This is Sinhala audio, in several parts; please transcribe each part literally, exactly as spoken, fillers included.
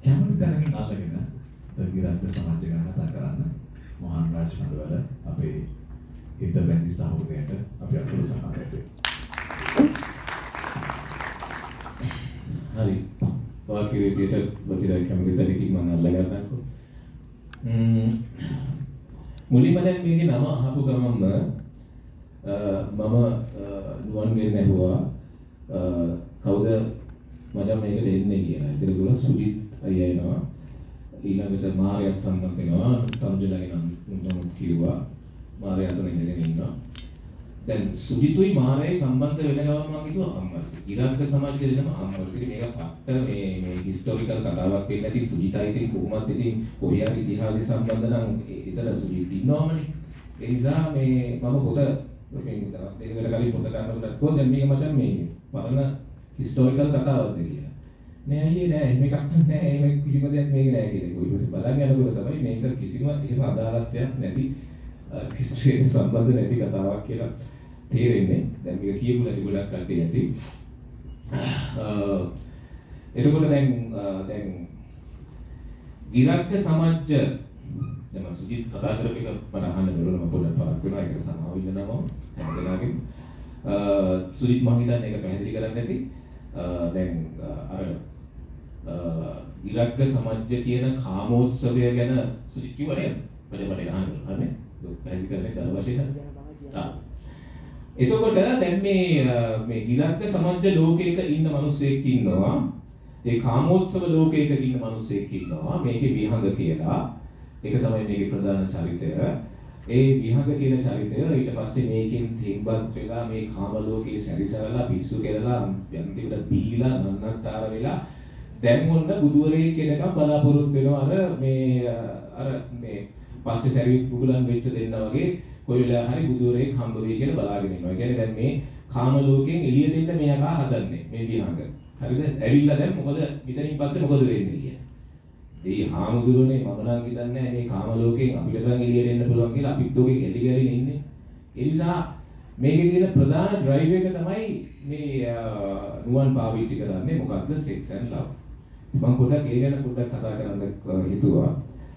කැමති තැනකින් අල්ලගෙන තර්ගිරාජ්‍ය සමාජය ගැන කතා කරන්න මොහන් රාජ් මඩවල අපේ හිත බැඳි සහෝදරයට අපි අතුරු සහායයට. හරි. වාක්‍ය විදියට වචිරයි කැමති තැනකින් මම අල්ලගන්නකො. ම්ම් මුලින්ම දැන් මේකේ නම අහපු ගමන්ම මම නුවන්ගෙන් ඇහුවා කවුද මචං මේකට එන්නේ කියලා. ඉතින් ඒගොල්ලෝ සුජිත් අයියා එනවා. ඊළඟට මාර්යත් සම්මත වෙනවා. තමුජලගේ නම් මම කිව්වා. මාර්ය අතන ඉඳගෙන ඉන්නවා. දැන් සුජිතුයි මාර්යයි සම්බන්ධ වෙන ගමන් මම කිව්වා අම්මර්සි. ඉරාක සමාජයේ දෙනම අම්මර්සි මේක පත්ත මේ මේ හිස්ටොරිකල් කතාවක් වෙන්න ඇති සුජිතයි ඉතින් කොහොමද ඉතින් කොහේ හරි ඉතිහාසය සම්බන්ධ නම් ඒතර සුජිත් ඉන්නවමනේ. ඒ නිසා මේ මම පොත මේ දවස් දෙකකට කලින් පොත ගන්නකොට කොහොමද මේක මචං මේ පරණ හිස්ටොරිකල් කතාවක්ද කියලා. නෑ අයියේ නෑ මේකක් නෑ එහෙම කිසිම දෙයක් මේක නෑ කියලා. ඊට පස්සේ බලන්න යනකොට තමයි මේක කිසිම එහෙම අදාළත්වයක් නැති හිස්ටරියට සම්බන්ධ නැති කතාවක් කියලා තේරෙන්නේ. දැන් මේක කියපු නැති ගොඩක් කට්ටිය ඇති. එතකොට දැන් දැන් ඉරාක සමාජය දැන් සුජිත් කතා කරපු එක මට අහන්න බැරුණා මම පොඩ්ඩක් පරක් වෙනවා ඒක සමාව ඉල්ලනවා හැමදෙනාගෙම සුජිත් මම හිතන්නේ ඒක පැහැදිලි කරන්න ඇති. දැන් අර ඉරාක සමාජය කියන කාමෝත්සවය ගැන සුජිත් කිව්වා නේද? මට මට අහන්න හරි පැහැදිලි කරන්න දාලා වශයෙන් ආ එතකොට දැන් මේ මේ ඉරාක සමාජ ලෝකයක ඉන්න මිනිස්සෙක් ඉන්නවා. ඒ කාමෝත්සව ලෝකයක ඉන්න මිනිස්සෙක් ඉන්නවා. මේකේ විහඟ කියලා. ඒක තමයි මේකේ ප්‍රධාන චරිතය. ඒ විහඟ කියන චරිතය ඊට පස්සේ මේකෙන් තෙම්බත් වෙලා මේ කාම ලෝකයේ සැරිසරලා පිස්සු කෙරලා යන්තිමට බීලා නන්නත්තර වෙලා දැන් ඔන්න බුදුවරේ කියනකම් බලාපොරොත්තු වෙනවා අර මේ අර මේ පස්සේ සැරියුත් බුදුලන් වෙච්ච දෙන්නා වගේ කොයි වෙලාව හරි බුදුවරේ හම්බ වෙයි කියලා බලාගෙන ඉන්නවා. ඒ කියන්නේ දැන් මේ කාම ලෝකයෙන් එළියට එන්න මෙයා කා හදන්නේ මේ විහඟ. හරිද? ඇවිල්ලා දැන් මොකද මෙතනින් පස්සේ මොකද වෙන්නේ කියලා. ඒ හාමුදුරනේ මම නම් හිතන්නේ මේ කාම ලෝකයෙන් අපිට නම් එළියට එන්න පුළුවන් කියලා අපිත් ඔගේ ගැලි ගැලි ඉන්නේ. ඒ නිසා මේකේ තියෙන ප්‍රධාන ඩ්‍රයිව් එක තමයි මේ නුවන් පාවිච්චි කරන්නේ මොකක්ද sex and love. මම පොඩ්ඩක් ඒ ගැන පොඩ්ඩක් කතා කරන්න හිතුවා.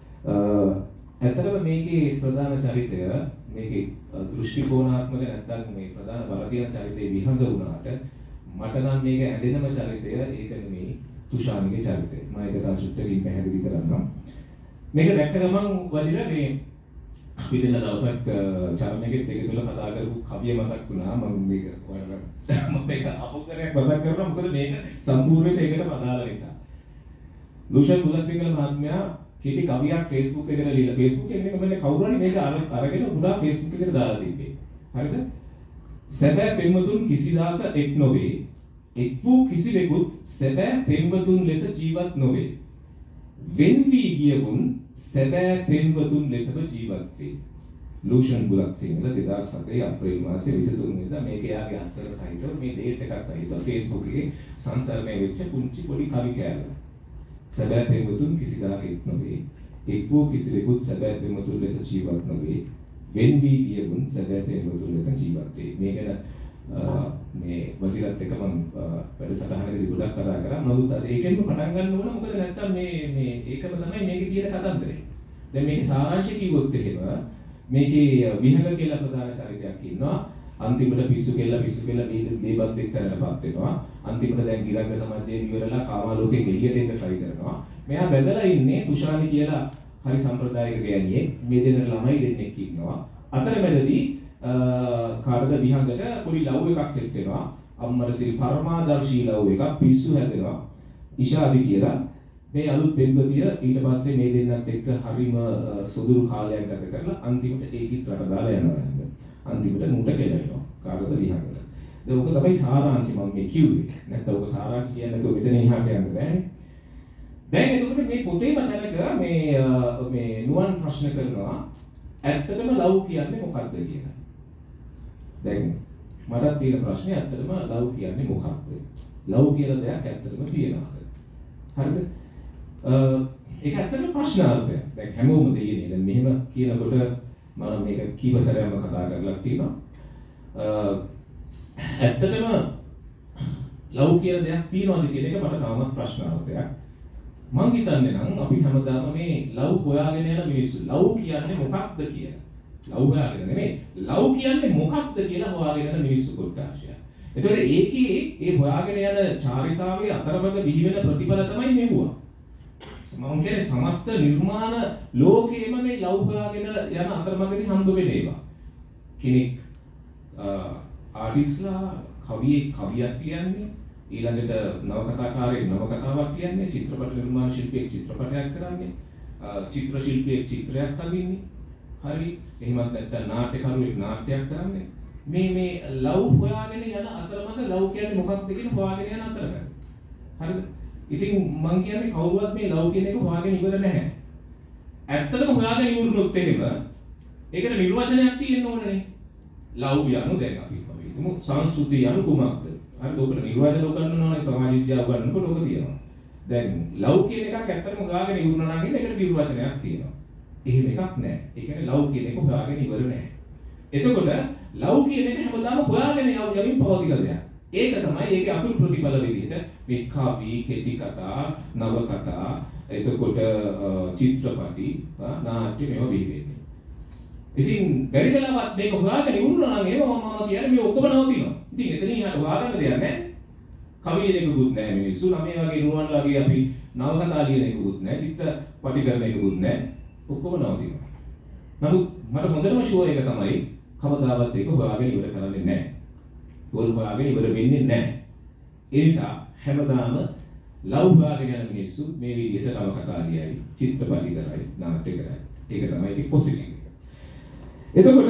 ඇත්තටම මේකේ ප්‍රධාන චරිතය මේකේ දෘෂ්ටි කෝණාත්මක නැත්නම් මේ ප්‍රධාන බල තියෙන චරිතේ විහඟ වුණාට මට නම් මේක ඇදෙනම චරිතය ඒක නෙමෙයි තුෂාන්ගේ චරිතය. මම ඒක තා චුට්ටකින් පැහැදිලි කරන්නම්. මේක දැක්ක ගමන් වජිර මේ අපි දෙන දවසක් චරණගෙත් එක තුල කතා කරපු කවිය මතක් වුණා. මම මේක ඔයාලට මම මේක අපොසරයක් මතක් කරනවා මොකද මේක සම්පූර්ණයෙන් ඒකටම අදාළ නිසා. ලුෂන් බුලසිංහල මහත්මයා කෙටි කවියක් Facebook එකේ ලියලා Facebook එකේ මම කවුරු හරි මේක අරගෙන උඩා Facebook එකට දාලා තිබ්බේ. හරිද? සැබෑ පෙම්වතුන් කිසිදාක එක් නොවේ. එක් වූ කිසිවෙකුත් සැබෑ පෙම්වතුන් ලෙස ජීවත් නොවේ. වෙන් වී ගියවුන් සැබෑ පෙම්වතුන් ලෙසම ජීවත් වේ. ලූෂන් බුලසිංහල දෙදාස් හතේ අප්‍රේල් මාසයේ විසිතුන් වෙනිදා මේක යාගේ අස්සර සහිතව මේ ඩේට් එකක් සහිතව Facebook එකේ සංසරණය වෙච්ච පුංචි පොඩි කවි කෑල්ලක්. සැබෑ පෙම්වතුන් කිසිදාක එක් නොවේ. එක් වූ කිසිවෙකුත් සැබෑ පෙම්වතුන් ලෙස ජීවත් නොවේ. වෙන් වී ගියවුන් සැබෑ පෙම්වතුන් ලෙස ජීවත් වේ. මේ ගැන මේ වජිරත් එක මම වැඩසටහනකදී ගොඩක් කතා කරා. නමුත් අද ඒකෙන්ම පටන් ගන්න ඕන මොකද නැත්තම් මේ මේ ඒකම තමයි මේකේ තියෙන කතන්දරේ. දැන් මේකේ සාරාංශය කිව්වොත් එහෙම මේකේ විහඟ කියලා ප්‍රධාන චරිතයක් ඉන්නවා. අන්තිමට පිස්සු කෙල්ල පිස්සු කෙල්ල මේවත් එක්තරටපත් වෙනවා. අන්තිමට දැන් ගිරංග සමාජයේ ඉවරලා කාමාලෝකයෙන් එළියට එන්න try කරනවා. මෙයා බැඳලා ඉන්නේ තුෂානි කියලා හරි සම්ප්‍රදායික ගෑණියෙක්. මේ දෙන්න ළමයි දෙන්නෙක් ඉන්නවා. අතරමැදදී කාටද විහඟට පොඩි ලව් එකක් සෙට් වෙනවා. අම්මරසිරි පරමාදර්ශී ලව් එකක් පිස්සු හැදෙනවා. ඉෂාදි කියලා මේ අලුත් පෙම්වතිය ඊට පස්සේ මේ දෙන්නත් එක්ක හරිම සුදුරු කාලයක් ගත කරලා අන්තිමට ඒකිට රට දාලා යනවා. අන්තිමට නුට කෙලවෙනවා. කාටද විහඟට. ඒක ඔක තමයි සාරාංශය මම මේ කිව්වේ. නැත්නම් ඔක සාරාංශ කියන්නේ නැතුව මෙතන එහාට යන්න බෑනේ. දැන් එතකොට මේ පොතේම තැනක මේ මේ නුවන් ප්‍රශ්න කරනවා ඇත්තටම ලව් කියන්නේ මොකක්ද කියලා. දැන් මටත් තියෙන ප්‍රශ්නේ ඇත්තටම ලව් කියන්නේ මොකක්ද? ලව් කියලා දෙයක් ඇත්තටම තියෙනවද? හරිද? ඒක ඇත්තටම ප්‍රශ්නාර්ථයක්. දැන් හැමෝම දෙන්නේ. දැන් මෙහෙම කියනකොට මම මේක කීප සැරයක්ම කතා කරලා තියෙනවා. ඇත්තටම ලව් කියන දෙයක් තියනවාද කියන එක මට තාමත් ප්‍රශ්නාර්ථයක්. මං හිතන්නේ නම් අපි හැමදාම මේ ලව් හොයාගෙන යන මිනිස්සු ලව් කියන්නේ මොකක්ද කියලා. ලව් හොයාගෙන නෙමෙයි. ලව් කියන්නේ මොකක්ද කියලා හොයාගෙන යන මිනිස්සු කොටාශය. ඒතකොට ඒකේ ඒ හොයාගෙන යන චාරිකාවේ අතරමඟ බිහි වෙන ප්‍රතිඵල තමයි මෙවුවා. මම කියන්නේ සමස්ත නිර්මාණ ලෝකයේම මේ ලව් හොයාගෙන යන අතරමඟදී හම්බ වෙන ඒවා. කෙනෙක් ආටිස්ලා කවියෙක් කවියක් කියන්නේ ඊළඟට නවකතාකාරයෙක් නවකතාවක් කියන්නේ චිත්‍රපට නිර්මාණ ශිල්පියෙක් චිත්‍රපටයක් කරන්නේ චිත්‍ර ශිල්පියෙක් චිත්‍රයක් අඳින්නේ හරි එහෙමත් නැත්නම් නාට්‍යකරුවෙක් නාට්‍යයක් කරන්නේ මේ මේ ලව් හොයාගෙන යන අතරමඟ ලව් කියන්නේ මොකක්ද කියන හොයාගෙන යන අතරමඟ හරිද ඉතින් මම කියන්නේ කවුරුවත් මේ ලව් කියන එක හොයාගෙන ඉවර නැහැ ඇත්තටම හොයාගෙන ඉවරුනොත් එහෙම ඒකට නිර්වචනයක් තියෙන්න ඕනනේ ලව් යනු දැන් අපි හිතමු සංස්කෘතිය යනු කුමක්ද හරිද ඔබට නිර්වචන උගන්වනවානේ සමාජ විද්‍යාව උගන්වනකොට ඔබ තියෙනවා දැන් ලව් කියන එකක් ඇත්තටම හොයාගෙන ඉවරුනා නම් ඒකට නිර්වචනයක් තියෙනවා එහෙම එකක් නැහැ ඒ කියන්නේ ලව් කියන එක හොයාගෙන ඉවර නැහැ එතකොට ලව් කියන එක හැමදාම හොයාගෙන යමින් පවතින දෙයක් ඒක තමයි ඒකේ අතුරු ප්‍රතිඵල විදිහට මේ කවි කෙටි කතා නව කතා එතකොට චිත්‍රපටි නාට්‍ය මේවා බිහි වෙන්නේ ඉතින් බැරි වෙලාවත් මේක හොයාගෙන ඉවරුනා නම් ඒවා මම කියන්නේ මේ ඔක්කොම නවතිනවා ඉතින් එතනින් හට හොයාගන්න දෙයක් නැහැ කවිය දෙකකුත් නැහැ මිනිස්සු ළමයි වගේ නුවන් වගේ අපි නව කතා ලියන එකකුත් නැහැ චිත්‍රපටි කරන එකකුත් නැහැ ඔක්කොම නවතිනවා නමුත් මට හොඳටම ෂුවර් එක තමයි කවදාවත් ඒක හොයාගෙන ඉවර කරන්නේ නැහැ ගොල් හොයාගෙන ඉවර වෙන්නේ නැහැ. ඒ නිසා හැමදාම ලව් හොයාගෙන යන මිනිස්සු මේ විදිහට නව කතා ලියයි, චිත්‍රපටි කරයි, නාට්‍ය කරයි. ඒක තමයි ඒක පොසිටිව් එක. එතකොට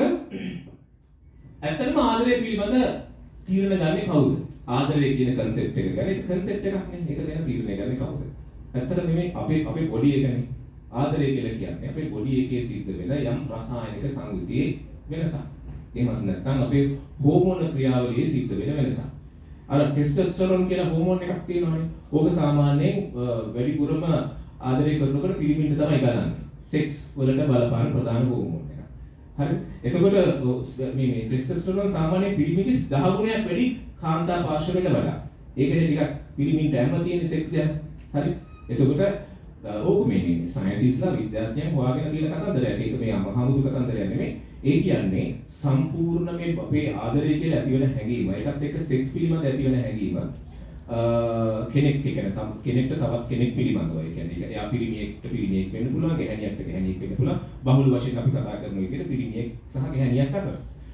ඇත්තටම ආදරය පිළිබඳ තීරණ ගන්නේ කවුද? ආදරය කියන concept එක ගැන ඒක concept එකක් නෙමෙයි. ඒක ගැන තීරණය ගන්නේ කවුද? ඇත්තටම මේ අපේ අපේ බොඩි එකනේ. ආදරය කියලා කියන්නේ අපේ බොඩි එකේ සිද්ධ වෙන යම් රසායනික සංයුතියේ වෙනසක්. එහෙමත් නැත්නම් අපේ හෝමෝන ක්‍රියාවලියේ සිද්ධ වෙන වෙනසක්. අර ටෙස්ටොස්ටෙරෝන් කියන හෝමෝන් එකක් තියෙනවානේ. ඕක සාමාන්‍යයෙන් වැඩිපුරම ආදරය කරනකොට පිරිමින්ට තමයි ගලන්නේ. සෙක්ස් වලට බලපාන ප්‍රධාන හෝමෝන් එකක්. හරි. එතකොට මේ මේ ටෙස්ටොස්ටෙරෝන් සාමාන්‍යයෙන් පිරිමින්ට දහ ගුණයක් වැඩි කාන්තා පාර්ශවයට වඩා. ඒකනේ ටිකක් පිරිමින්ට හැම තියෙන සෙක්ස් ගැන. හරි. එතකොට ඕක මේ සයන්ටිස්ලා විද්‍යාඥයන් හොයාගෙන තියෙන කතන්දරයක්. ඒක මේ අමහමුදු කතන්දරයක් නෙමෙයි. ඒ කියන්නේ සම්පූර්ණ මේ අපේ ආදරය කියලා ඇති වෙන හැඟීම ඒකත් එක්ක සෙක්ස් පිළිබඳ ඇති වෙන හැඟීම කෙනෙක් කියන්නේ තම කෙනෙක්ට තවත් කෙනෙක් පිළිබඳව ඒ කියන්නේ එයා පිරිමියෙක්ට පිරිමියෙක් වෙන්න පුළුවන් ගැහණියෙක්ට ගැහණියෙක් වෙන්න පුළුවන් බහුල වශයෙන් අපි කතා කරන විදිහට පිරිමියෙක් සහ ගැහණියක් අතර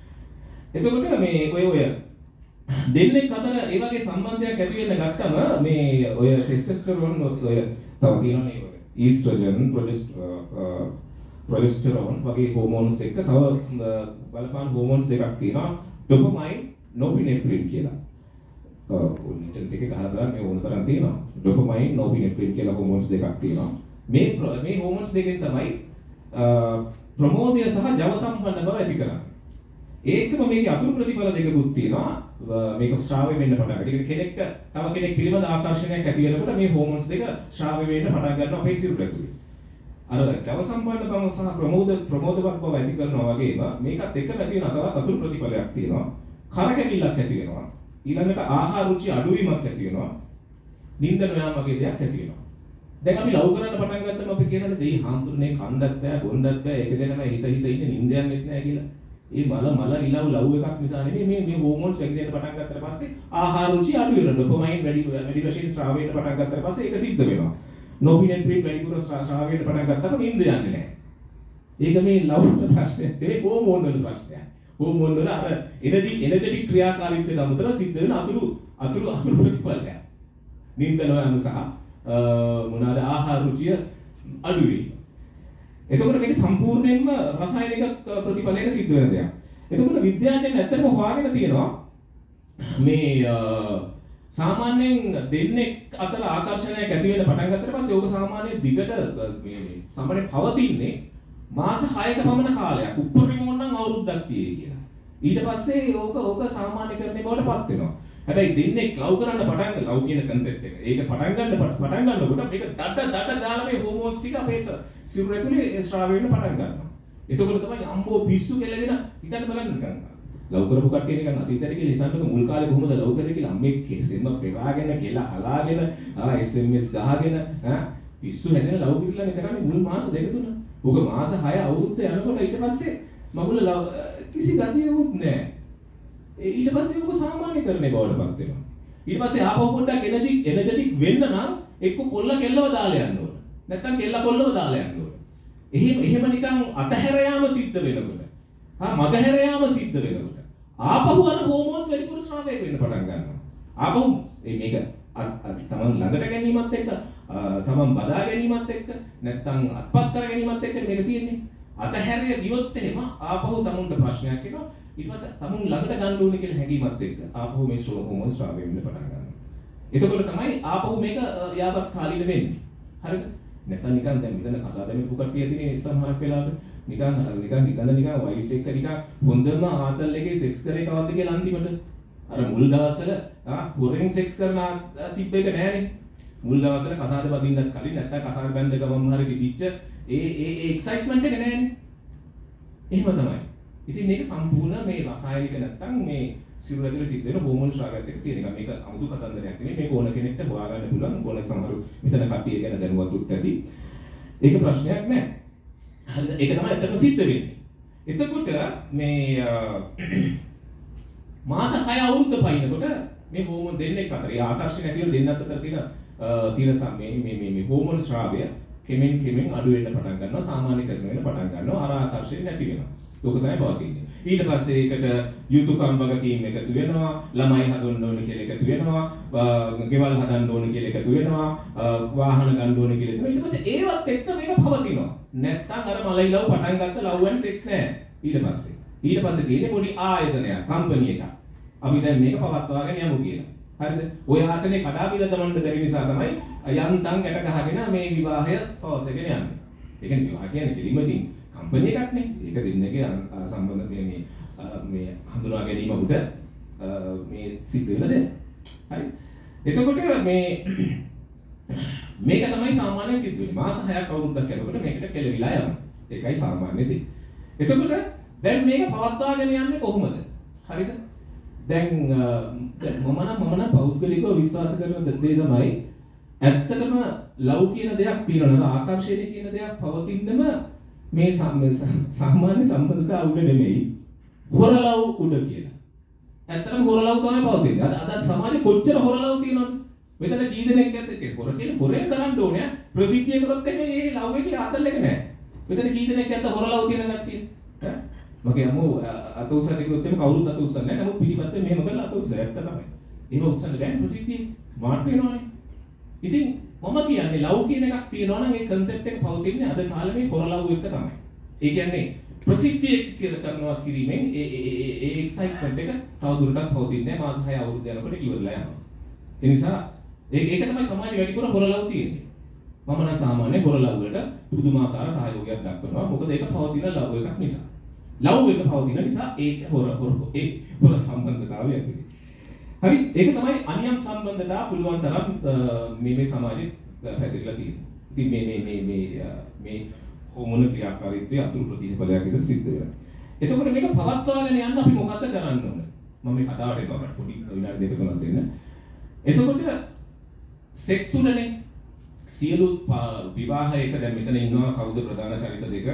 එතකොට මේ ඔය ඔය දෙන්නෙක් අතර ඒ වගේ සම්බන්ධයක් ඇති වෙන්න ගත්තම මේ ඔය ටෙස්ටොස්ටෙරෝන් ඔය තව තියෙනනේ ඔය ඊස්ට්‍රොජන් ප්‍රොජෙස්ටරෝන් ප්‍රොජෙස්ටරෝන් වගේ හෝමෝන්ස් එක්ක තව බලපාන හෝමෝන්ස් දෙකක් තියෙනවා ඩොපමයින් නොපිනෙෆ්‍රින් කියලා. ඔව් මෙතන දෙක ගහලා බලන්න මේ ඕන තරම් තියෙනවා. ඩොපමයින් නොපිනෙෆ්‍රින් කියලා හෝමෝන්ස් දෙකක් තියෙනවා. මේ මේ හෝමෝන්ස් දෙකෙන් තමයි ප්‍රමෝදය සහ ජව සම්පන්න බව ඇති කරන්නේ. ඒකම මේකේ අතුරු ප්‍රතිඵල දෙකකුත් තියෙනවා. මේක ශ්‍රාවය වෙන්න පටන් ගන්නවා. ඒ කෙනෙක්ට තව කෙනෙක් පිළිබඳ ආකර්ෂණයක් ඇති වෙනකොට මේ හෝමෝන්ස් දෙක ශ්‍රාවය වෙන්න පටන් ගන්නවා අපේ සිරුර ඇතුලේ. අර ජව සම්පන්න බව සහ ප්‍රමෝද ප්‍රමෝදවත් බව ඇති කරනවා වගේම මේකත් එක්ක නැති වෙන තවත් අතුරු ප්‍රතිඵලයක් තියෙනවා. කරකැවිල්ලක් ඇති වෙනවා. ඊළඟට ආහාර රුචි අඩුවීමක් ඇති වෙනවා. නිින්ද නොයාම වගේ දෙයක් ඇති වෙනවා. දැන් අපි ලව් කරන්න පටන් ගත්තම අපි කියනනේ දෙයි හාමුදුරනේ කණ්ඩක් බෑ බොණ්ඩක් බෑ ඒක ගැනම හිත හිත ඉන්නේ නිින්ද යන්නේ නැහැ කියලා. ඒ මල මල ඉලව් ලව් එකක් නිසා නෙමෙයි මේ මේ හෝමෝන්ස් වැඩි දෙන්න පටන් ගත්තට පස්සේ ආහාර රුචි අඩු වෙනවා. ඩොපමයින් වැඩි වැඩි වශයෙන් ස්‍රාව වෙන්න පටන් ගත්තට පස්සේ ඒක සිද්ධ වෙනවා. නොපිනෙෆ්‍රින් වැඩිපුර ස්‍රාව වෙන්න පටන් ගත්තම නිින්ද යන්නේ නැහැ. ඒක මේ ලව් ප්‍රශ්නයක් නෙමෙයි හෝමෝන් වල ප්‍රශ්නයක්. හෝමෝන් වල අර එනර්ජි එනර්ජටික් ක්‍රියාකාරීත්වය අමතරව සිද්ධ වෙන අතුරු අතුරු අතුරු ප්‍රතිඵලයක්. නිින්ද නොයන සහ මොනවාද ආහාර රුචිය අඩු වෙයි. එතකොට මේක සම්පූර්ණයෙන්ම රසායනික ප්‍රතිඵලයක සිද්ධ වෙන දෙයක්. එතකොට විද්‍යාඥයන් ඇත්තටම හොයාගෙන තියෙනවා මේ සාමාන්‍යයෙන් දෙන්නෙක් අතර ආකර්ෂණයක් ඇති වෙන පටන් ගත්තට පස්සේ ඕක සාමාන්‍යයෙන් දිගට මේ සාමාන්‍යයෙන් පවතින්නේ මාස හයක පමණ කාලයක්. උපරිම නම් අවුරුද්දක් තියෙයි කියලා. ඊට පස්සේ ඕක ඕක සාමාන්‍යකරණය බවට පත් වෙනවා. හැබැයි දෙන්නෙක් ලව් කරන්න පටන් ලව් කියන concept එක. ඒක පටන් ගන්න පටන් ගන්නකොට මේක දඩ දඩ දාලා මේ හෝමෝන්ස් ටික අපේ සිරුර ඇතුලේ ස්‍රාව වෙන්න පටන් ගන්නවා. එතකොට තමයි අම්බෝ පිස්සු කෙලගෙන හිතන්න බලන්න ගන්නවා. ලව් කරපු කට්ටිය නිකන් අතීතයට කියලා හිතන්නකො මුල් කාලේ කොහොමද ලව් කරේ කියලා අම්මේ කෙසෙම පෙරාගෙන කියලා හලාගෙන ආ එස් එම් එස් ගහගෙන ආ පිස්සු හැදෙන ලව් කිරිල්ලනේ කරන්නේ මුල් මාස දෙක තුන. ඔක මාස හය අවුරුද්ද යනකොට ඊට පස්සේ මගුල කිසි ගතියකුත් නැහැ. ඊට පස්සේ ඔක සාමාන්‍යකරණය බවට පත් වෙනවා. ඊට පස්සේ ආපහු පොඩ්ඩක් එනර්ජි එනර්ජටික් වෙන්න නම් එක්ක කොල්ල කෙල්ලව දාලා යන්න ඕන. නැත්තම් කෙල්ල කොල්ලව දාලා යන්න ඕන. එහෙම එහෙම නිකන් අතහැර යාම සිද්ධ වෙනකොට. හා මගහැර යාම සිද්ධ වෙනකොට. ආපහු අර හෝමෝස් වැඩිපුර ස්‍රාවයක් වෙන්න පටන් ගන්නවා. ආපහු මේක තමන් ළඟට ගැනීමත් එක්ක තමන් බදා ගැනීමත් එක්ක නැත්තම් අත්පත් කර ගැනීමත් එක්ක මේක තියෙන්නේ. අතහැරිය දියොත් එහෙම ආපහු තමුන්ට ප්‍රශ්නයක් එනවා. ඊට පස්සේ තමුන් ළඟට ගන්න ඕනේ කියලා හැඟීමත් එක්ක ආපහු මේ හෝමෝස් ස්‍රාවය වෙන්න පටන් ගන්නවා. එතකොට තමයි ආපහු මේක යාපත් කාලීන වෙන්නේ. හරිද? නැත්නම් නිකන් දැන් මෙතන කසාදෙමේ පුකට්ටිය තියෙන සමහරක් වෙලාවට නිකන් නිකන් හිතන නිකන් වයිෆ් එක්ක නිකන් හොඳම ආතල් එකේ සෙක්ස් කරේ කවද්ද කියලා අන්තිමට අර මුල් දවස්වල ආ හොරෙන් සෙක්ස් කරන තිබ්බ එක නෑනේ. මුල් දවස්වල කසාද බදින්නත් කලින් නැත්නම් කසාද බැඳ ගමන් හරි තිබිච්ච ඒ ඒ ඒ එක්සයිට්මන්ට් එක නෑනේ. එහෙම තමයි. ඉතින් මේක සම්පූර්ණ මේ රසායනික නැත්නම් මේ සිරුර ඇතුලේ සිද්ධ වෙන හෝමෝන් ස්‍රාවයත් එක්ක තියෙන එක. මේක අමුතු කතන්දරයක් නෙමෙයි. මේක ඕන කෙනෙක්ට හොයාගන්න පුළුවන්. ඕන සමහරු මෙතන කට්ටිය ගැන දැනුවත්ුත් ඇති. ඒක ප්‍රශ්නයක් නෑ. හරිද? ඒක තමයි ඇත්තටම සිද්ධ වෙන්නේ. එතකොට මේ මාස හය අවුරුද්ද පයින්නකොට මේ හෝමෝන් දෙන්නෙක් අතර ඒ ආකර්ෂණ ඇති වෙන දෙන්නත් අතර තියෙන තියෙන සම්මේ මේ මේ මේ හෝමෝන් ස්‍රාවය කෙමෙන් කෙමෙන් අඩු වෙන්න පටන් ගන්නවා. සාමාන්‍යකරණය වෙන්න පටන් ගන්නවා. අර ආකර්ෂණය නැති වෙනවා. ඕක තමයි පවතින්නේ. ඊට පස්සේ ඒකට යුතුයකම් වගකීම් එකතු වෙනවා, ළමයි හදන්න ඕන කියලා එකතු වෙනවා, ගෙවල් හදන්න ඕන කියලා එකතු වෙනවා, වාහන ගන්න ඕන කියලා එකතු වෙනවා. ඊට පස්සේ ඒවත් එක්ක මේක පවතිනවා. නැත්තම් අර මලයි ලව් පටන් ගත්ත ලව් and sex නෑ. ඊට පස්සේ. ඊට පස්සේ තියෙන්නේ පොඩි ආයතනයක්, කම්පැනි එකක්. අපි දැන් මේක පවත්වාගෙන යමු කියලා. හරිද? ඔය ආයතනේ කඩා බිඳ දමන්න බැරි නිසා තමයි යන්තම් යට ගහගෙන මේ විවාහය පවත්වාගෙන යන්නේ. ඒ කියන්නේ විවාහ කියන්නේ දෙලිමකින් කම්පැනි එකක් නේ. ඒක දෙන්නගේ සම්බන්ධ මේ මේ හඳුනා ගැනීම උඩ මේ සිද්ධ වෙන දේ. හරි. එතකොට මේ මේක තමයි සාමාන්‍ය සිද්ධ වෙන්නේ. මාස හයක් අවුරුද්දක් යනකොට මේකට කෙලවිලා යනවා. ඒකයි සාමාන්‍ය දේ. එතකොට දැන් මේක පවත්වාගෙන යන්නේ කොහොමද? හරිද? දැන් මම නම් මම නම් පෞද්ගලිකව විශ්වාස කරන දේ තමයි ඇත්තටම ලව් කියන දෙයක් තියෙනවා. ආකර්ෂණය කියන දෙයක් පවතින්නම මේ සාමාන්‍ය සම්බන්ධතාව උඩ නෙමෙයි හොරලව් උඩ කියලා. ඇත්තටම හොරලව් තමයි පවතින්නේ. අද අද සමාජෙ කොච්චර හොරලව් තියෙනවද? මෙතන කී දෙනෙක් ඇත්තද? හොර කියන්නේ හොරේ කරන්න ඕනේ. ප්‍රසිද්ධිය කරොත් එහෙනම් මේ ලව් එකේ ආතල් එක නෑ. මෙතන කී දෙනෙක් ඇත්ත හොරලව් තියෙන කට්ටිය? ඈ මගේ අම්මෝ අත උස්සන කිව්වොත් එහෙම කවුරුත් අත උස්සන්නේ නෑ. නමුත් පිටිපස්සේ මෙහෙම කරලා අත උස්සන ඇත්ත තමයි. එහෙම උස්සන්න බෑ ප්‍රසිද්ධිය. මාට් වෙනවනේ. ඉතින් මම කියන්නේ ලව් කියන එකක් තියෙනවා නම් ඒ concept එක පවතින්නේ අද කාලේ මේ හොරලව් එක තමයි. ඒ කියන්නේ ප්‍රසිද්ධිය කරනවා කිරීමෙන් ඒ ඒ ඒ එක්සයිට්මන්ට් එක තවදුරටත් පවතින්නේ මාස හය අවුරුදු යනකොට ඉවරලා යනවා. ඒ නිසා ඒක ඒක තමයි සමාජයේ වැඩිපුර හොරලව් තියෙන්නේ. මම නම් සාමාන්‍ය හොරලව් වලට පුදුමාකාර සහයෝගයක් දක්වනවා. මොකද ඒක පවතින ලව් එකක් නිසා. ලව් එක පවතින නිසා ඒක හොර හොර ඒ හොර සම්බන්ධතාවය ඇති. හරි ඒක තමයි අනියම් සම්බන්ධතාව පුළුවන් තරම් මේ මේ සමාජයේ පැතිරලා තියෙන්නේ. ඉතින් මේ මේ මේ මේ මේ හෝමෝන ක්‍රියාකාරීත්වයේ අතුරු ප්‍රතිඵලයක් විතර සිද්ධ වෙනවා. එතකොට මේක පවත්වාගෙන යන්න අපි මොකද්ද කරන්න ඕන? මම මේ කතාවට එපකට පොඩි විනාඩි දෙක තුනක් දෙන්න. එතකොට සෙක්ස් උඩනේ සියලු විවාහයක දැන් මෙතන ඉන්නවා කවුද ප්‍රධාන චරිත දෙක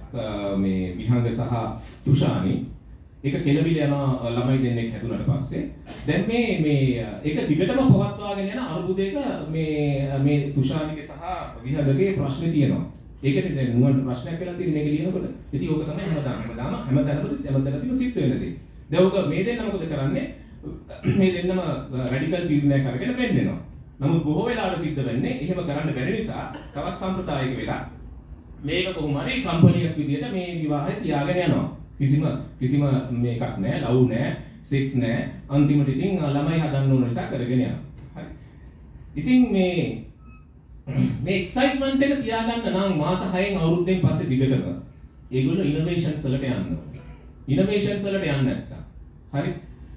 මේ විහංග සහ තුෂානි. ඒක කෙලවිල යන ළමයි දෙන්නෙක් හැදුනට පස්සේ දැන් මේ මේ ඒක දිගටම පවත්වාගෙන යන අරුබුදයක මේ මේ තුෂානිගේ සහ විහංගගේ ප්‍රශ්නේ තියෙනවා. ඒකනේ දැන් නුවන් ප්‍රශ්නයක් වෙලා තියෙන මේක ලියනකොට. ඉතින් ඕක තමයි හැමදාම හැමදාම හැමතැනම හැමතැනම සිද්ධ වෙන දේ. දැන් ඕක මේ දෙන්න මොකද කරන්නේ? මේ දෙන්නම රැඩිකල් තීරණයක් අරගෙන වෙන්නෙනවා. නමුත් බොහෝ වෙලාවට සිද්ධ වෙන්නේ එහෙම කරන්න බැරි නිසා තවත් සම්ප්‍රදායික වෙලා මේක කොහොම හරි කම්පැනියක් විදියට මේ විවාහය තියාගෙන යනවා. කිසිම කිසිම මේකක් නැහැ, ලව් නැහැ, සෙක්ස් නැහැ. අන්තිමට ඉතින් ළමයි හදන්න ඕන නිසා කරගෙන යනවා. හරි. ඉතින් මේ මේ එක්සයිට්මන්ට් එක තියාගන්න නම් මාස හයෙන් අවුරුද්දෙන් පස්සේ දිගටම ඒගොල්ලෝ ඉනෝවේෂන්ස් වලට යන්න ඕනේ. ඉනෝවේෂන්ස් වලට යන්න නැත්තම්. හරි.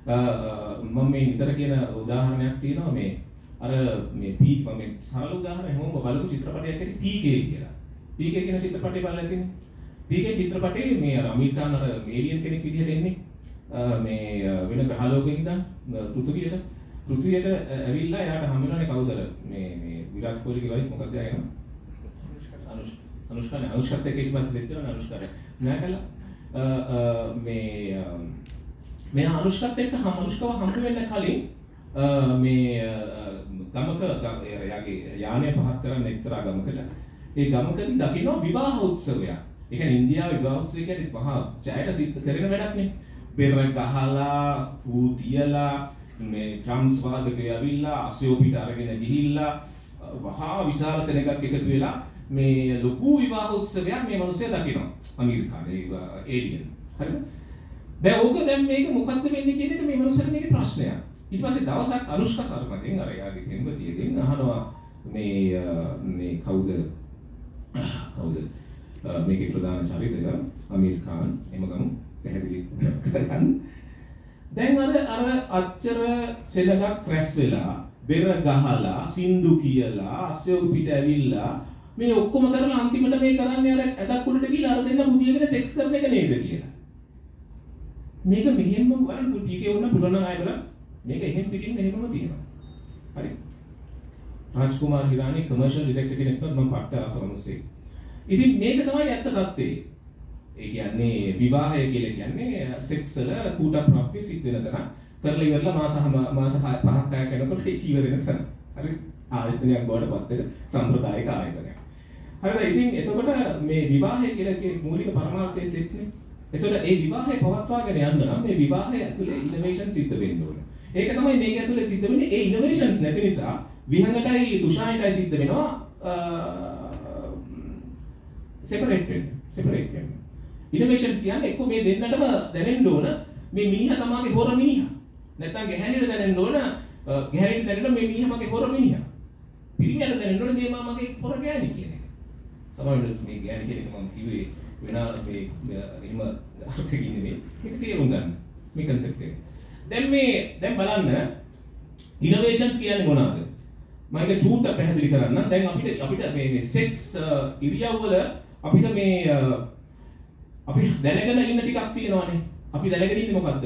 මම මේ විතර කියන උදාහරණයක් තියෙනවා මේ අර මේ පීක් මම මේ සරල උදාහරණයක් හැමෝම බලපු චිත්‍රපටයක් ඇති පීකේ කියලා. පීකේ කියන චිත්‍රපටය බලලා තියෙන්නේ. පීකේ චිත්‍රපටයේ මේ අර අමීර් ખાන් අර ඒලියන් කෙනෙක් විදිහට එන්නේ මේ වෙන ග්‍රහ ලෝකෙක ඉඳන් පෘථිවියට පෘථිවියට ඇවිල්ලා එයාට හම් වෙනවනේ කවුද මේ මේ විරාට් කොහ්ලිගේ වයිෆ් මොකක්ද එයාගේ නම? අනුෂ්කානේ අනුෂ්කත් එක්ක ඊට පස්සේ සෙට් වෙනවා අනුෂ්කාට නෑ කළා මේ මේ අනුෂ්කත් එක්ක හම් අනුෂ්කව හම්බ වෙන්න කලින් මේ ගමක යාගේ යානය පහත් කරන්න එක්තරා ගමකට ඒ ගමකදී දකින්න විවාහ උත්සවයක්. ඒ කියන්නේ ඉන්දියාවේ විවාහ උත්සවය කියන්නේ මහා ජයට සිද්ධ කරන වැඩක් නේ. බෙර ගහලා, පූ තියලා, මේ ඩ්‍රම්ස් වාදකයෝ ඇවිල්ලා, අස්සයෝ පිට අරගෙන ගිහිල්ලා වහා විශාල සෙනගක් එකතු වෙලා මේ ලොකු විවාහ උත්සවයක් මේ මිනිස්සු දකිනවා. අමරිකාවේ ඒලියන්. හරිද? දැන් ඕක දැන් මේක මොකද්ද වෙන්නේ කියන එක මේ මිනිස්සුන්ට මේක ප්‍රශ්නයක්. ඊට පස්සේ දවසක් අනුෂ්කා සර්මගෙන් අර යාගේ කෙම්බතියගෙන් අහනවා මේ මේ කවුද කවුද මේකේ ප්‍රධාන චරිතය අමීර් ખાન එම ගමු පැහැදිලි කරගන්න. දැන් අර අර අච්චර සෙනගක් ක්‍රැෂ් වෙලා බෙර ගහලා සින්දු කියලා අස්සයෝ පිට ඇවිල්ලා මේ ඔක්කොම කරලා අන්තිමට මේ කරන්නේ අර ඇදක් උඩට ගිහලා අර දෙන්න බුදියගෙන සෙක්ස් කරන එක නේද කියලා. මේක මෙහෙම බලන්න ටීකේ වුණා පුළුවන් නම් ආයෙ බලන්න. මේක එහෙම පිටින් එහෙමම තියෙනවා. හරි. රාජ්කුමාර් හිරානි කමර්ෂල් ඩිරෙක්ටර් කෙනෙක් නම් මම පට්ට ආසවනුසේ. ඉතින් මේක තමයි ඇත්ත தත්ත්වය. ඒ කියන්නේ විවාහය කියලා කියන්නේ සෙක්ස් වල කූට ප්‍රාප්තිය සිද්ධ වෙන තැන. කරලා ඉවරලා මාස මාස පහක් හයක් යනකොට ඒක ඉවර වෙන තැන. හරි. ආයතනයක් බවට පත් වෙන සම්ප්‍රදායික ආයතනයක්. හරිද? ඉතින් එතකොට මේ විවාහය කියලා කියන්නේ මූලික පරමාර්ථය සෙක්ස් නේ. එතකොට ඒ විවාහය පවත්වාගෙන යන්න නම් මේ විවාහය ඇතුලේ ඉනෝවේෂන් සිද්ධ වෙන්න ඕනේ. ඒක තමයි මේක ඇතුලේ සිද්ධ වෙන්නේ. ඒ ඉනෝවේෂන්ස් නැති නිසා විහංගටයි තුෂාණයටයි සිද්ධ වෙනවා සෙපරේට් වෙන්න. සෙපරේට් වෙන්න. ඉනෝවේෂන්ස් කියන්නේ එක්ක මේ දෙන්නටම දැනෙන්න ඕන මේ මිනිහා තමාගේ හොර මිනිහා. නැත්නම් ගැහැණියට දැනෙන්න ඕන ගැහැණියට දැනෙන්න මේ මිනිහා මගේ හොර මිනිහා. පිරිමියට දැනෙන්න ඕන මේ මා මගේ හොර ගෑණි කියන එක. සමහරවිට මේ ගෑණි කියන එක මම කිව්වේ වෙන මේ එහෙම අර්ථකින් නෙමෙයි. මේක තේරුම් ගන්න. මේ concept එක. දැන් මේ දැන් බලන්න ඉනෝවේෂන්ස් කියන්නේ මොනවද? මම ඒක චූට්ට පැහැදිලි කරන්නම්. දැන් අපිට අපිට මේ මේ සෙක්ස් ඉරියව්වල අපිට මේ අපි දැනගෙන ඉන්න ටිකක් තියෙනවානේ. අපි දැනගෙන ඉන්නේ මොකද්ද?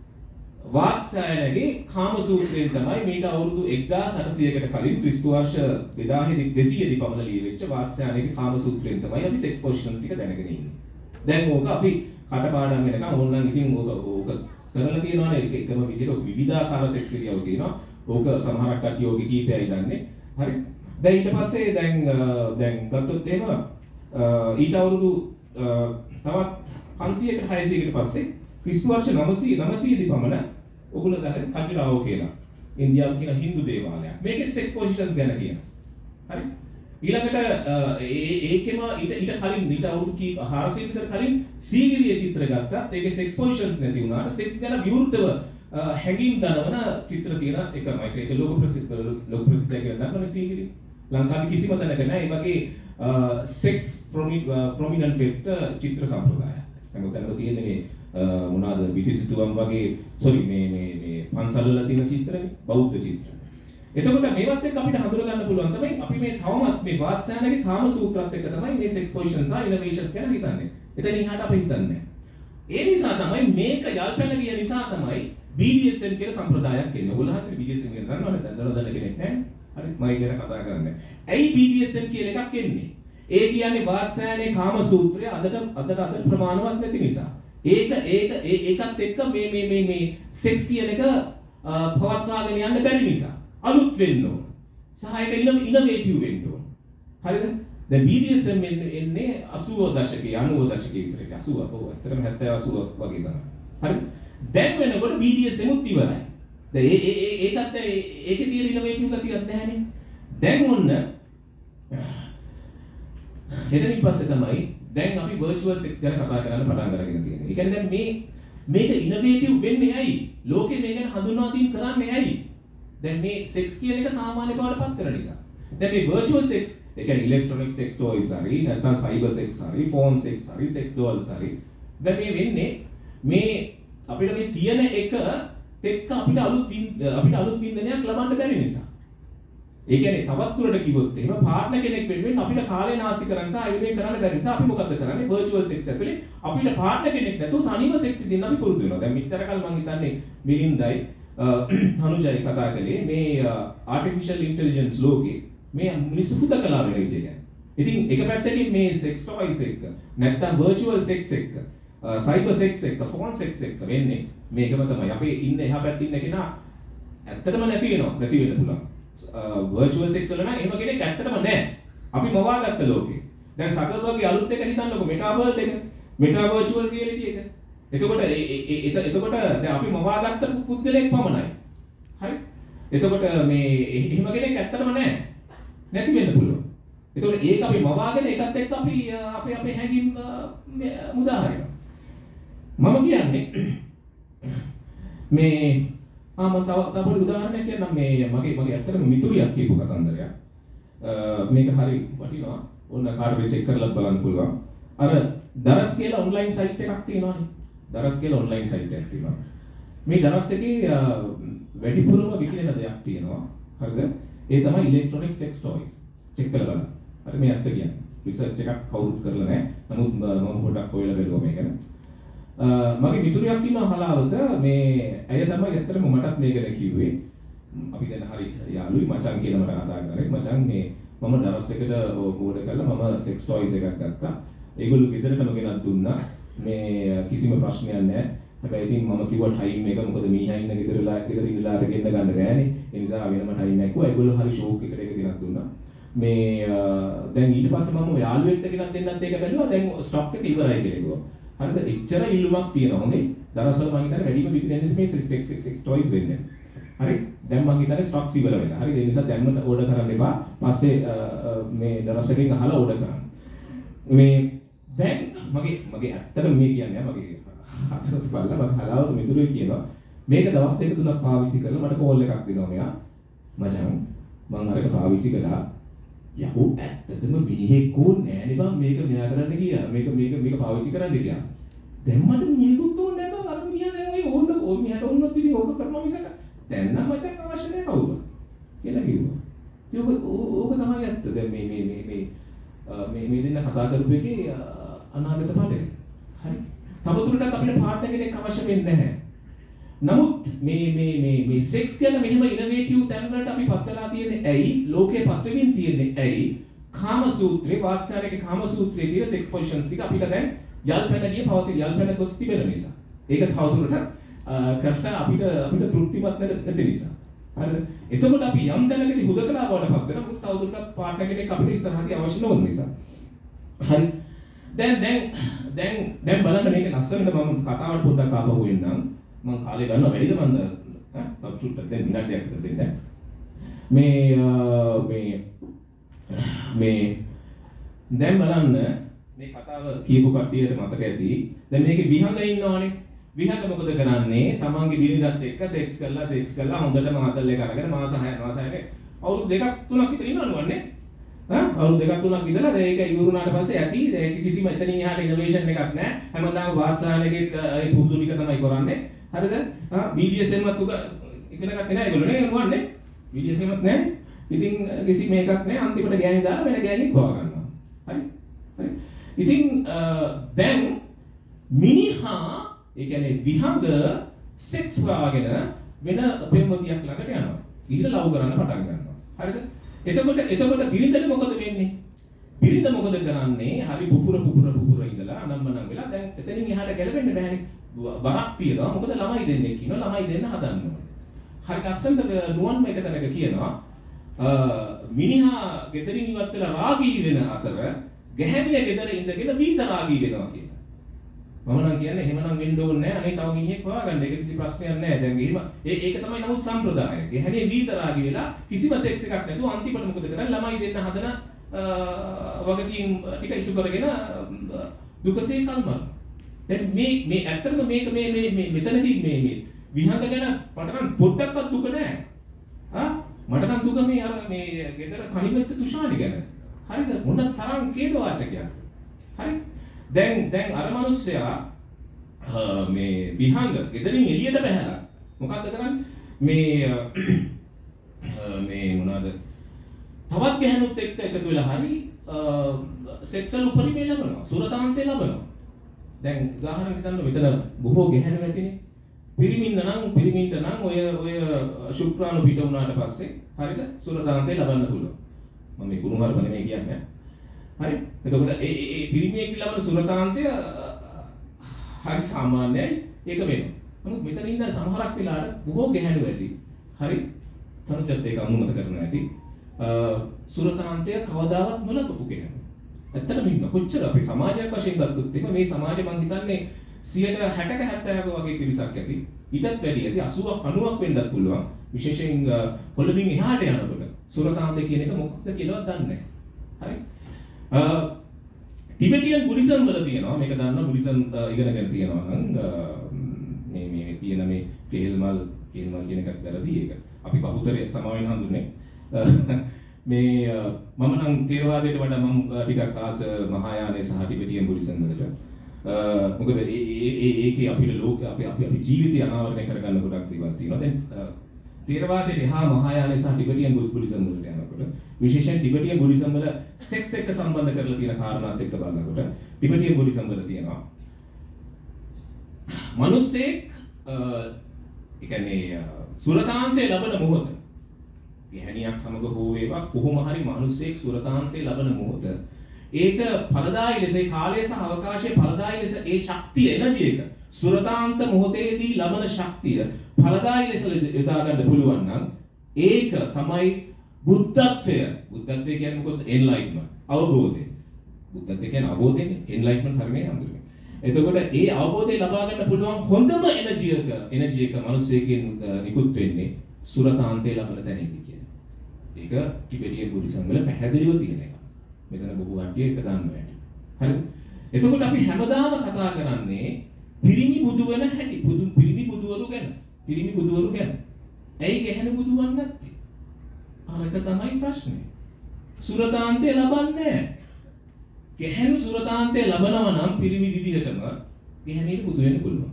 වාත්සායනගේ කාමසූත්‍රයෙන් තමයි මේට අවුරුදු එක්දාස් අටසියයකට කලින් ක්‍රිස්තු වර්ෂ දෙදාහේ දී පමණ ලියවිච්ච වාත්සායනගේ කාමසූත්‍රයෙන් තමයි අපි සෙක්ස් පොසිෂන්ස් ටික දැනගෙන ඉන්නේ. දැන් ඕක අපි කටපාඩම් වෙනකම් ඕනනම් ඉතින් ඕක ඕක කරලා තියෙනවානේ ඒක එකම විදිහට විවිධාකාර සෙක්ස් ඉරියව් තියෙනවා. ඕක සමහරක් කට්ටිය ඕකේ කීපයයි දන්නේ. හරි. දැන් ඊට පස්සේ දැන් දැන් ගත්තොත් එහෙම ඊට අවුරුදු තවත් පන්සියයකට හයසියයකට පස්සේ ක්‍රිස්තු වර්ෂ නවසිය නවසිය දී පමණ ඔගොල්ලෝ දැන් කජුරාවෝ කියලා ඉන්දියාවේ තියෙන හින්දු දේවාලයක්. මේකේ සෙක්ස් පොසිෂන්ස් ගැන කියනවා. හරි. ඊළඟට ඒ ඒකෙම ඊට ඊට කලින් ඊට අවුරුදු කී හාරසිය විතර කලින් සීගිරිය චිත්‍ර ගත්තා. ඒකේ සෙක්ස් පොසිෂන්ස් නැති වුණාට සෙක්ස් ගැන විවෘතව හැඟීම් දනවන චිත්‍ර තියෙන එකමයි. ඒක ලෝක ප්‍රසිද්ධ ලෝක ප්‍රසිද්ධ කියලා දන්නවනේ සීගිරිය. ලංකාවේ කිසිම තැනක නැහැ. ඒ වගේ සෙක්ස් ප්‍රොමිනන්ට් වෙච්ච චිත්‍ර සම්ප්‍රදාය. හැමෝටම තියෙන මේ මොනවාද විදිසිතුවම් වගේ සෝරි මේ මේ මේ පන්සල් වල තියෙන චිත්‍රනේ බෞද්ධ චිත්‍ර. එතකොට මේවත් එක්ක අපිට හඳුනා ගන්න පුළුවන් තමයි අපි මේ තවමත් මේ වාත්සායනගේ කාම සූත්‍රات එක්ක තමයි මේ සෙක්ස් පොසිෂන්ස් ආ ඉනෝවේෂන්ස් ගැන හිතන්නේ. එතන ඉහාට අපි හිතන්නේ. ඒ නිසා තමයි මේක යල්පැන ගිය නිසා තමයි බී ඩී එස් එම් කියලා සම්ප්‍රදායක් එන්නේ. ඔයගොල්ලෝ හතර බී ඩී එස් එම් ගැන දන්නවද? දන්නවද දන්න කෙනෙක් නැහැ. හරි මම ඒ ගැන කතා කරන්නේ. ඇයි බී ඩී එස් එම් කියලා එකක් එන්නේ? ඒ කියන්නේ වාත්සායනයේ කාම සූත්‍රය අදට අදට අදට ප්‍රමාණවත් නැති නිසා. ඒක ඒක ඒකත් එක්ක මේ මේ මේ මේ සෙක්ස් කියන එක පවත්වාගෙන යන්න බැරි නිසා අලුත් වෙන්න ඕන. සහ ඒක ඉනෝවේටිව් වෙන්න ඕන. හරිද? දැන් බී ඩී එස් එම් එන්නේ අසූව දශකයේ අනූව දශකයේ විතර අසූව ඔව් ඇත්තටම හැත්තෑ අසූව වගේ තමයි. හරි? දැන් වෙනකොට බී ඩී එස් එම් උත් ඉවරයි. දැන් ඒ ඒ ඒකත් ඒකේ තියෙන ඉනෝවේටිව් ගතියක් නැහැනේ. දැන් ඔන්න එතනින් පස්සේ තමයි දැන් අපි virtual sex ගැන කතා කරන්න පටන් අරගෙන තියෙන්නේ. ඒ කියන්නේ දැන් මේ මේක ඉනෝවේටිව් වෙන්නේ ඇයි? ලෝකෙ මේක ගැන හඳුන්වා දීම් කරන්නේ ඇයි? දැන් මේ sex කියන එක සාමාන්‍ය බවට පත් වෙන නිසා. දැන් මේ virtual sex, ඒ කියන්නේ electronic sex toys හරි නැත්නම් cyber sex හරි phone sex හරි sex dolls හරි. දැන් මේ වෙන්නේ මේ අපිට මේ තියෙන එක එක්ක අපිට අලුත් අපිට අලුත් වින්දනයක් ලබන්න බැරි නිසා. ඒ කියන්නේ තවත් දුරට කිව්වොත් එහෙම පාර්ට්නර් කෙනෙක් වෙනුවෙන් අපිට කාලය නාස්ති කරන්න සහ අයුමේ කරන්න බැරි නිසා අපි මොකද්ද කරන්නේ virtual sex ඇතුලේ අපිට පාර්ට්නර් කෙනෙක් නැතුව තනියම sex දෙන්න අපි පුරුදු වෙනවා. දැන් මෙච්චර කල් මම හිතන්නේ මිලින්දයි අනුජයි කතා කළේ මේ artificial intelligence ලෝකේ මේ මිනිස්සු හුදකලා වෙන විදිය ගැන. ඉතින් එක පැත්තකින් මේ sex toys එක නැත්නම් virtual sex එක cyber sex එක phone sex එක වෙන්නේ මේකම තමයි. අපේ ඉන්න එහා පැත්තේ ඉන්න කෙනා ඇත්තටම නැති වෙනවා. නැති වෙන්න පුළුවන්. virtual sex වල නම් එහෙම කෙනෙක් ඇත්තටම නැහැ. අපි මවාගත්ත ලෝකේ. දැන් සකර්බර්ග්ගේ අලුත් එක හිතන්නකො meta world එක. meta virtual reality එක. එතකොට එතකොට දැන් අපි මවාගත්ත පුද්ගලයෙක් පමණයි. හරි? එතකොට මේ එහෙම කෙනෙක් ඇත්තටම නැහැ. නැති වෙන්න පුළුවන්. එතකොට ඒක අපි මවාගෙන ඒකත් එක්ක අපි අපේ අපේ හැඟීම් මුදා හරිනවා. මම කියන්නේ මේ ආ මම තව තව පොඩි උදාහරණයක් කියන්නම් මේ මගේ මගේ ඇත්තටම මිතුරියක් කියපු කතන්දරයක්. මේක හරි වටිනවා. ඕන කාටද චෙක් කරලා බලන්න පුළුවන්. අර දරස් කියලා ඔන්ලයින් සයිට් එකක් තියෙනවානේ. දරස් කියලා ඔන්ලයින් සයිට් එකක් තියෙනවා. මේ දරස් එකේ වැඩිපුරම විකිනෙන දෙයක් තියෙනවා. හරිද? ඒ තමයි ඉලෙක්ට්‍රොනික සෙක්ස් ටොයිස්. චෙක් කරලා බලන්න. හරි මේ ඇත්ත කියන්නේ. රිසර්ච් එකක් කවුරුත් කරලා නැහැ. නමුත් මම පොඩ්ඩක් හොයලා බලුවා මේක. මගේ මිතුරියක් ඉන්නවා හලාවත මේ ඇය තමයි ඇත්තටම මටත් මේක ගැන කිව්වේ. අපි දැන් හරි යාළුයි මචං කියන මට කතා කරේ. මචං මේ මම දවස් එකට ඕඩර් කරලා මම සෙක්ස් ටොයිස් එකක් ගත්තා. ඒගොල්ලෝ ගෙදරටම ගෙනත් දුන්නා. මේ කිසිම ප්‍රශ්නයක් නැහැ. හැබැයි ඉතින් මම කිව්වා ටයිම් එක මොකද මීහා ඉන්න ගෙදරලා ගෙදර ඉඳලා අරගෙන ගන්න බෑනේ. ඒ නිසා වෙනම ටයිම් එකක් කිව්වා. ඒගොල්ලෝ හරි ෂෝක් එකකට ඒක ගෙනත් දුන්නා. මේ දැන් ඊට පස්සේ මම යාළුවෙක්ට ගෙනත් දෙන්නත් ඒක බැලුවා. දැන් ස්ටොක් එක ඉවරයි කියලා කිව්වා. හරිද? එච්චර ඉල්ලුමක් තියෙනවා. හොඳේ. දවස්වල මම හිතන්නේ වැඩිම විකිනෙන්නේ මේ සෙක්ස් සෙක්ස් ටොයිස් වෙන්නේ. හරි? දැන් මම හිතන්නේ ස්ටොක්ස් ඉවර වෙලා. හරි? ඒ නිසා දැන්ම ඕඩර් කරන්න එපා. පස්සේ මේ දවසකින් අහලා ඕඩර් කරන්න. මේ දැන් මගේ මගේ ඇත්තටම මේ කියන්නේ මගේ හතරත් බලලා මම හලාවත මිතුරේ කියනවා මේක දවස් දෙක තුනක් පාවිච්චි කරලා මට කෝල් එකක් දෙනවා මෙයා. මචං මම අරක පාවිච්චි කළා. යකෝ ඇත්තටම මිනිහෙක් ඕනේ නෑනේ බං මේක මෙයා කරන්න ගියා. මේක මේක මේක පාවිච්චි කරන්න ගියා. දැන් මට මිනිහෙකුත් ඕනේ නෑ බං අර මිනිහා දැන් ඔය ඕන්න ඔය මිනිහට ඕන්නත් ඉතින් ඕක කරනවා මිසක දැන් නම් මචං අවශ්‍ය නෑ කවුද කියලා කිව්වා. ඒක ඕක තමයි ඇත්ත. දැන් මේ මේ මේ මේ මේ මේ දෙන්න කතා කරපු එකේ අනාගත ඵලය. හරි. තවදුරටත් අපිට පාර්ට්නර් කෙනෙක් අවශ්‍ය වෙන්නේ නැහැ. නමුත් මේ මේ මේ මේ සෙක්ස් කියන මෙහෙම ඉනෝවේටිව් තැන් වලට අපි පත් වෙලා තියෙන්නේ ඇයි? ලෝකේ පත් වෙමින් තියෙන්නේ ඇයි? කාම සූත්‍රේ වාත්සායනයේ කාම සූත්‍රයේ තියෙන සෙක්ස් පොසිෂන්ස් ටික අපිට දැන් යල්පැනගිය පවතින යල්පැන ගොස් තිබෙන නිසා. ඒක තවදුරටත් කරලා අපිට අපිට තෘප්තිමත් නැති නිසා. හරිද? එතකොට අපි යම් තැනකදී හුදකලා බවට පත් වෙනවා. මොකද තවදුරටත් පාර්ට්නර් කෙනෙක් අපිට ඉස්සරහට අවශ්‍ය නොවන නිසා. හරි. දැන් දැන් දැන් දැන් බලන්න මේක ලස්සනට මම කතාවට පොඩ්ඩක් ආපහු එන්නම්. මම කාලේ ගන්නවා වැඩිද මන්ද ඈ සබ්ස්ටිටියුට් දැන් විනාඩියක් විතර දෙන්න. මේ මේ මේ දැන් බලන්න මේ කතාව කියපු කට්ටියට මතක ඇති. දැන් මේකේ විහඟ ඉන්නවනේ. විහඟ මොකද කරන්නේ? තමන්ගේ බිරිඳත් එක්ක සෙක්ස් කරලා සෙක්ස් කරලා හොඳට මාතල් එක අරගෙන මාස හය මාස හයනේ අවුරුදු දෙකක් තුනක් විතර ඉන්නවනේ. ඈ අවුරුදු දෙකක් තුනක් ඉඳලා දැන් ඒක ඉවරුනාට පස්සේ ඇති ඒක කිසිම එතනින් එහාට ඉනෝවේෂන් එකක් නැහැ. හැමදාම වාත්සායනයේ ඒ පුරුදු ටික තමයි කරන්නේ. හරිද? ආ බී ඩී එස් එම් වත් උග ඉගෙන ගත්තේ නැහැ ඒගොල්ලෝ නේ මොන්නේ? බී ඩී එස් එම් වත් නැහැ. ඉතින් කිසි මේකක් නැහැ. අන්තිමට ගෑණි දාලා වෙන ගෑණියෙක් හොයා ගන්නවා. හරි? හරි. ඉතින් දැන් මිනිහා ඒ කියන්නේ විහඟ සෙක්ස් හොයාගෙන වෙන ප්‍රේමතියක් ළඟට යනවා. ඊට ලව් කරන්න පටන් ගන්නවා. හරිද? එතකොට එතකොට බිරිඳට මොකද වෙන්නේ? බිරිඳ මොකද කරන්නේ? හරි පුපුර පුපුර පුපුර ඉඳලා අනම්මනම් වෙලා දැන් එතනින් එහාට ගැලපෙන්න බෑනේ. බරක් තියෙනවා. මොකද ළමයි දෙන්නෙක් ඉන්නවා. ළමයි දෙන්න හදන්න ඕනේ. හරි ලස්සනට නුවන් මේක තැනක කියනවා. මිනිහා ගෙදරින් ඉවත් වෙලා රාගී වෙන අතර ගැහැණිය ගෙදර ඉඳගෙන වීත රාගී වෙනවා කියලා. මම නම් කියන්නේ එහෙමනම් වෙන්න ඕනේ නැහැ. අනේ තව මිනිහෙක් හොයාගන්න. ඒක කිසි ප්‍රශ්නයක් නැහැ. දැන් එහෙම ඒක තමයි නමුත් සම්ප්‍රදාය. ගැහැණිය වීත රාගී වෙලා කිසිම සෙක්ස් එකක් නැතුව අන්තිමට මොකද කරන්නේ? ළමයි දෙන්න හදන වගකීම් ටික ඉටු කරගෙන දුකසේ කල්මන. දැන් මේ මේ ඇත්තටම මේක මේ මේ මේ මෙතනදී මේ මේ විහඟ ගැන මට නම් පොඩ්ඩක්වත් දුක නැහැ. ආ මට නම් දුක මේ අර මේ ගෙදර කණිමෙත් තුෂානි ගැන. හරිද? මොන තරම් කේද වාචකයක්. හරි? දැන් දැන් අර මිනිස්සයා මේ විහඟ ගෙදරින් එළියට බහැලා මොකද්ද කරන්නේ? මේ මේ මොනවාද? තවත් ගැහණුත් එක්ක එකතු වෙලා හරි සෙක්සුවල් උපරිමය ලබනවා. සුරතාන්තය ලබනවා. දැන් උදාහරණයක් ගන්න මෙතන බොහෝ ගැහණු ඇතිනේ. පිරිමින්න නම් පිරිමින්ට නම් ඔය ඔය ශුක්‍රාණු පිට වුණාට පස්සේ හරිද? සුරතාන්තය ලබන්න පුළුවන්. මම මේ කුණුහරුප නෙමෙයි කියන්නේ. හරි? එතකොට ඒ ඒ පිරිමියෙක් ලබන සුරතාන්තය හරි සාමාන්‍යයි ඒක වෙනවා. නමුත් මෙතන ඉන්න සමහරක් වෙලාවට බොහෝ ගැහැණු ඇති. හරි? තනුජත් ඒක අනුමත කරනවා ඇති. සුරතාන්තය කවදාවත් නොලබපු ගැහැණු. ඇත්තටම ඉන්න කොච්චර අපි සමාජයක් වශයෙන් ගත්තොත් එහෙම මේ සමාජය මං හිතන්නේ සියයට හැටක හැත්තෑවක වගේ පිරිසක් ඇති. ඊටත් වැඩි ඇති අසූවක් අනූවක් වෙන්නත් පුළුවන්. විශේෂයෙන් කොළඹින් එහාට යනකොට සුරතාන්තය කියන එක මොකක්ද කියලාවත් දන්නේ නැහැ. හරි? ටිබෙටියන් බුද්දිසම් වල තියෙනවා මේක දන්නවා බුද්දිසම් ඉගෙනගෙන තියෙනවා නම් මේ මේ තියෙන මේ කේල් මල් කේල් මල් කියන එකත් වැරදි ඒක. අපි බහුතරය සමාවෙන් හඳුන්නේ. මේ මම නම් තේරවාදයට වඩා මම ටිකක් ආස මහායානයේ සහ ටිබෙටියන් බුද්දිසම් වලට. මොකද ඒ ඒ ඒකේ අපිට ලෝක අපි අපි අපි ජීවිතය අනාවරණය කරගන්න ගොඩක් දේවල් තියෙනවා. දැන් තේරවාදයේ එහා මහායානයේ සහ ටිබෙටියන් බුද්දිසම් වලට යනකොට විශේෂයෙන් ටිබෙටියන් බුද්දිසම් වල සෙක්ස් එක්ක සම්බන්ධ කරලා තියෙන කාරණාත් එක්ක බලනකොට ටිබෙටියන් බුද්දිසම් වල තියෙනවා මිනිස්සෙක් ඒ කියන්නේ සුරතාන්තේ ලබන මොහොත ගැහණියක් සමග හෝ වේවා කොහොම හරි මිනිස්සෙක් සුරතාන්තේ ලබන මොහොත ඒක ඵලදායි ලෙස ඒ කාලය සහ අවකාශයේ ඵලදායි ලෙස ඒ ශක්තිය එනර්ජි එක සුරතාන්ත මොහොතේදී ලබන ශක්තිය ඵලදායි ලෙස යොදා ගන්න පුළුවන් නම් ඒක තමයි බුද්ධත්වය. බුද්ධත්වය කියන්නේ මොකද? එන්ලයිට්මන්ට් අවබෝධය. බුද්ධත්වය කියන්නේ අවබෝධයනේ. එන්ලයිට්මන්ට් හරිනේ හඳුනන්නේ. එතකොට ඒ අවබෝධය ලබා ගන්න පුළුවන් හොඳම එනර්ජි එක එනර්ජි එක මිනිස්සෙකින් නිකුත් වෙන්නේ සුරතාන්තේ ලබන තැනදී කියන්නේ. ඒක ටිබෙටියන් බුද්දිසම් වල පැහැදිලිව තියෙන එක. මෙතන බොහෝ කට්ටිය ඒක දන්නවා. හරිද? එතකොට අපි හැමදාම කතා කරන්නේ පිරිමි බුදු වෙන හැටි. බුදු පිරිමි බුදුවරු ගැන. පිරිමි බුදුවරු ගැන. ඇයි ගැහැණු බුදුවන් නැත්තේ? ආරක තමයි ප්‍රශ්නේ. සුරතාන්තේ ලබන්නේ නැහැ. ගැහැණු සුරතාන්තේ ලබනවා නම් පිරිමි විදිහටම ගැහැණියට බුදු වෙන්න පුළුවන්.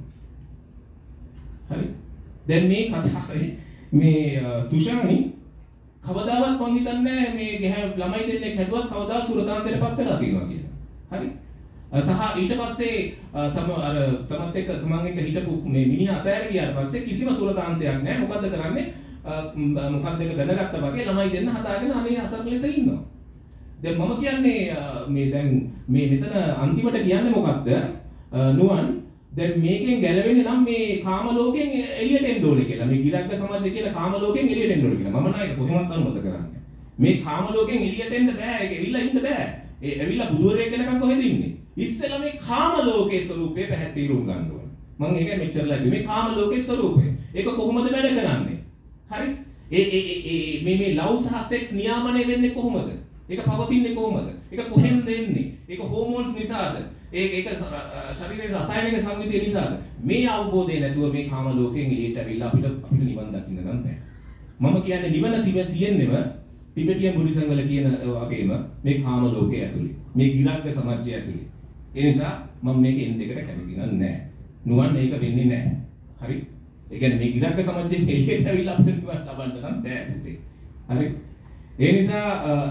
හරි? දැන් මේ කතාවේ මේ තුෂානි කවදාවත් මං හිතන්නේ මේ ගැහැණු ළමයි දෙන්නෙක් හැදුවත් කවදා සුරතාන්තයටපත් වෙලා තියෙනවා කියලා. හරි? සහ ඊට පස්සේ තම අර තමත් එක්ක තමන් එක්ක හිටපු මේ මිනිහා අතෑර ගියාට පස්සේ කිසිම සුරතාන්තයක් නැහැ. මොකද්ද කරන්නේ? මොකක්ද එක බැඳගත්තා වගේ ළමයි දෙන්න හදාගෙන අනේ අසරණ ලෙස ඉන්නවා. දැන් මම කියන්නේ මේ දැන් මේ මෙතන අන්තිමට කියන්නේ මොකද්ද? නුවන් දැන් මේකෙන් ගැලවෙන්න නම් මේ කාම ලෝකෙන් එළියට එන්න ඕනේ කියලා. මේ ගිරක්ක සමාජය කියන කාම ලෝකෙන් එළියට එන්න ඕනේ කියලා. මම නෑ කොහොමවත් අනුමත කරන්නේ. මේ කාම ලෝකෙන් එළියට එන්න බෑ. ඒක එවිලා ඉන්න බෑ. ඒ එවිලා බුදුවරයෙක් වෙනකන් කොහෙද ඉන්නේ? ඉස්සෙල්ලා මේ කාම ලෝකයේ ස්වરૂපේ පැහැදිලිවම ගන්න ඕනේ. මම ඒකයි මෙච්චරලා කිව්වේ මේ කාම ලෝකයේ ස්වરૂපේ. ඒක කොහොමද වැඩ කරන්නේ? හරි? ඒ ඒ ඒ මේ මේ ලව් සහ සෙක්ස් නියාමනය වෙන්නේ කොහොමද? ඒක පවතින්නේ කොහොමද? ඒක කොහෙන්ද එන්නේ? ඒක හෝමෝන්ස් නිසාද? ඒක ඒක ශරීරයේ රසායනික සංයුතිය නිසාද? මේ අවබෝධය නැතුව මේ කාම ලෝකයෙන් එළියට ඇවිල්ලා අපිට අපිට නිවන් දකින්න නම් බෑ. මම කියන්නේ නිවන තියෙන්නේම ටිබෙටියන් බුද්දිසම් වල කියන වගේම මේ කාම ලෝකයේ ඇතුලේ. මේ ගිරක්ක සමාජය ඇතුලේ. ඒ නිසා මම මේක එන් දෙකට කැමති නෑ. නුවන් මේක වෙන්නේ නෑ. හරි? ඒ කියන්නේ මේ ගිරක්ක සමාජයෙන් එළියට ඇවිල්ලා අපිට නිවන් ලබන්න නම් බෑ පුතේ. හරි? ඒ නිසා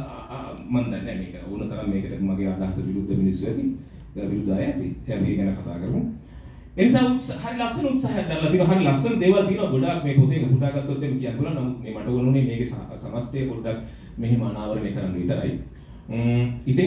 මම දන්නේ මේක ඕන තරම් මේකට මගේ අදහස විරුද්ධ මිනිස්සු ඇති. විරුද්ධ අය ඇති. දැන් මේ ගැන කතා කරමු. ඒ නිසා හරි ලස්සන උත්සාහයක් දරලා තියෙනවා. හරි ලස්සන දේවල් තියෙනවා. ගොඩාක් මේ පොතේ උපුටා ගත්තොත් එimhe කියන්න පුළුවන්. නමුත් මේ මට වුණුනේ මේකේ සමස්තය පොඩ්ඩක් මෙහෙම අනාවරණය කරන්න විතරයි. ම්ම් ඉතින්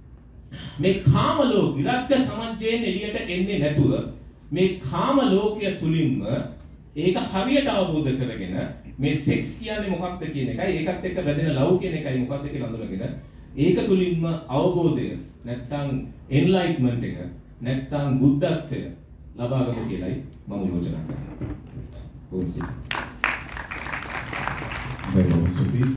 මේ කාම ලෝක විරක්ත සමාජයෙන් එළියට එන්නේ නැතුව මේ කාම ලෝකය තුලින්ම ඒක හරියට අවබෝධ කරගෙන මේ සෙක්ස් කියන්නේ මොකක්ද කියන එකයි ඒකත් එක්ක බැඳෙන ලව් කියන එකයි මොකක්ද කියලා හඳුනගෙන ඒක තුලින්ම අවබෝධය නැත්තම් එන්ලයිට්මන්ට් එක නැත්තම් බුද්ධත්වය ලබා ගන්න කියලායි මම යෝජනා කරන්නේ. ඔව් සර්.